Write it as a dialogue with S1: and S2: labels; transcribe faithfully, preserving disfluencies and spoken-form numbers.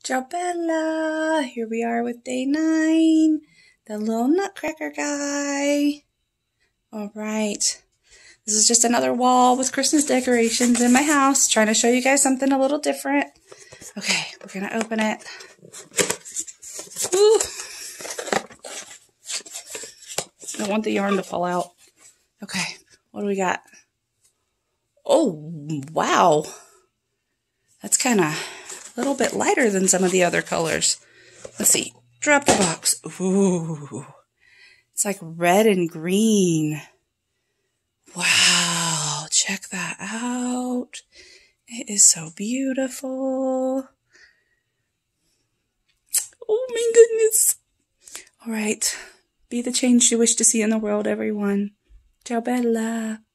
S1: Ciao Bella! Here we are with day nine. The little Nutcracker guy. Alright. This is just another wall with Christmas decorations in my house. Trying to show you guys something a little different. Okay, we're going to open it. Ooh. I don't want the yarn to fall out. Okay, what do we got? Oh, wow. That's kind of a little bit lighter than some of the other colors. Let's see. Drop the box. Ooh. It's like red and green. Wow. Check that out. It is so beautiful. Oh my goodness. All right. Be the change you wish to see in the world, everyone. Ciao, Bella.